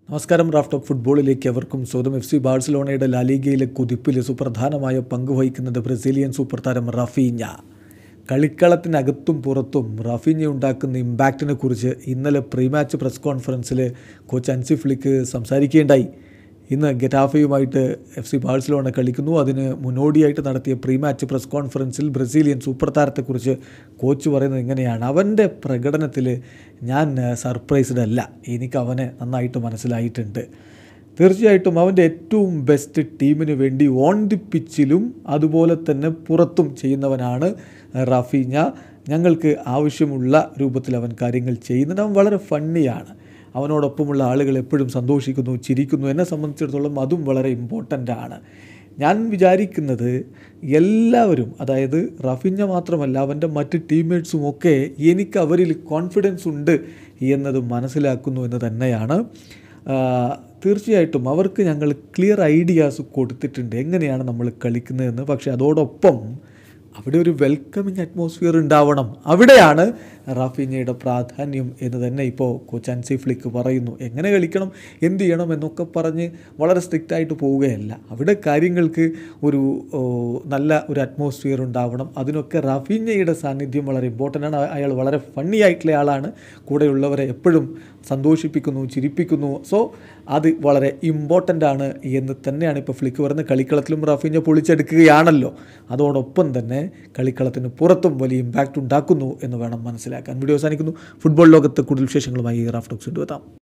നമസ്കാരം. Raf talk ഫുട്ബോളിലേക്ക് അവർക്കും സ്വന്തം FC ബാഴ്സലോണയുടെ ലാലിഗയിലെ കുതിപ്പിൽ സുപ്രധാനമായ പങ്ക് വഹിക്കുന്നത് ബ്രസീലിയൻ സൂപ്പർ താരം റാഫീഞ്ഞ. കളിക്കളത്തിനകത്തും പുറത്തും റാഫീഞ്ഞ ഉണ്ടാക്കുന്ന ഇമ്പാക്റ്റിനെ കുറിച്ച് ഇന്നലെ പ്രീ മാച്ച് പ്രസ് കോൺഫറൻസിൽ കോച്ച് ഹൻസി ഫ്ലിക്ക് സംസാരിക്കുകയുണ്ടായി. ഇന്ന് ഗെറ്റാഫയുമായിട്ട് FC ബാഴ്സലോണ കളിക്കുന്നു. അതിന് മുന്നോടിയായിട്ട് നടത്തിയ പ്രീ മാച്ച് പ്രസ് കോൺഫറൻസിൽ ബ്രസീലിയൻ സൂപ്പർ താരത്തെക്കുറിച്ച് കോച്ച് പറയുന്നത് ഇങ്ങനെയാണ്: അവൻ്റെ പ്രകടനത്തിൽ ഞാൻ സർപ്രൈസ്ഡ് അല്ല, എനിക്ക് അവനെ നന്നായിട്ട് മനസ്സിലായിട്ടുണ്ട്. തീർച്ചയായിട്ടും അവൻ്റെ ഏറ്റവും ബെസ്റ്റ് ടീമിന് വേണ്ടി ഓൺ ദി പിച്ചിലും അതുപോലെ തന്നെ പുറത്തും ചെയ്യുന്നവനാണ് റാഫീഞ്ഞ. ഞങ്ങൾക്ക് ആവശ്യമുള്ള രൂപത്തിൽ അവൻ കാര്യങ്ങൾ ചെയ്യുന്നുണ്ട്. അവൻ വളരെ ഫണ്ണിയാണ്. അവനോടൊപ്പമുള്ള ആളുകൾ എപ്പോഴും സന്തോഷിക്കുന്നു, ചിരിക്കുന്നു. എന്നെ സംബന്ധിച്ചിടത്തോളം അതും വളരെ ഇമ്പോർട്ടൻ്റ് ആണ്. ഞാൻ വിചാരിക്കുന്നത് എല്ലാവരും, അതായത് റാഫീഞ്ഞ മാത്രമല്ല അവൻ്റെ മറ്റ് ടീംമേറ്റ്സും ഒക്കെ എനിക്ക് അവരിൽ കോൺഫിഡൻസ് ഉണ്ട് എന്നത് മനസ്സിലാക്കുന്നു എന്ന് തന്നെയാണ്. തീർച്ചയായിട്ടും അവർക്ക് ഞങ്ങൾ ക്ലിയർ ഐഡിയാസ് കൊടുത്തിട്ടുണ്ട് എങ്ങനെയാണ് നമ്മൾ കളിക്കുന്നതെന്ന്. പക്ഷേ അതോടൊപ്പം അവിടെ ഒരു വെൽക്കമിങ് അറ്റ്മോസ്ഫിയർ ഉണ്ടാവണം. അവിടെയാണ് റാഫീഞ്ഞയുടെ പ്രാധാന്യം എന്ന് തന്നെ ഇപ്പോൾ കോച്ച് ഹൻസി ഫ്ലിക്ക് പറയുന്നു. എങ്ങനെ കളിക്കണം, എന്ത് ചെയ്യണം എന്നൊക്കെ പറഞ്ഞ് വളരെ സ്ട്രിക്റ്റായിട്ട് പോവുകയല്ല. അവിടെ കാര്യങ്ങൾക്ക് ഒരു നല്ല ഒരു അറ്റ്മോസ്ഫിയർ ഉണ്ടാവണം. അതിനൊക്കെ റാഫീഞ്ഞയുടെ സാന്നിധ്യം വളരെ ഇമ്പോർട്ടൻ്റ് ആണ്. അയാൾ വളരെ ഫണ്ണി ആയിട്ടുള്ള ആളാണ്. കൂടെയുള്ളവരെ എപ്പോഴും സന്തോഷിപ്പിക്കുന്നു, ചിരിപ്പിക്കുന്നു. സോ അത് വളരെ ഇമ്പോർട്ടൻ്റ് ആണ് എന്ന് തന്നെയാണ് ഇപ്പോൾ ഫ്ലിക്ക് പറയുന്നത്. കളിക്കളത്തിലും റാഫീഞ്ഞ പൊളിച്ചെടുക്കുകയാണല്ലോ, അതോടൊപ്പം തന്നെ കളിക്കളത്തിന് പുറത്തും വലിയ ഇമ്പാക്റ്റ് ഉണ്ടാക്കുന്നു എന്ന് വേണം മനസ്സിലാക്കാൻ. വീഡിയോ അവസാനിക്കുന്നു. ഫുട്ബോൾ ലോകത്ത് കൂടുതൽ വിശേഷങ്ങളുമായി റാഫ് ടോക്സ് കൊണ്ടുവെത്താം.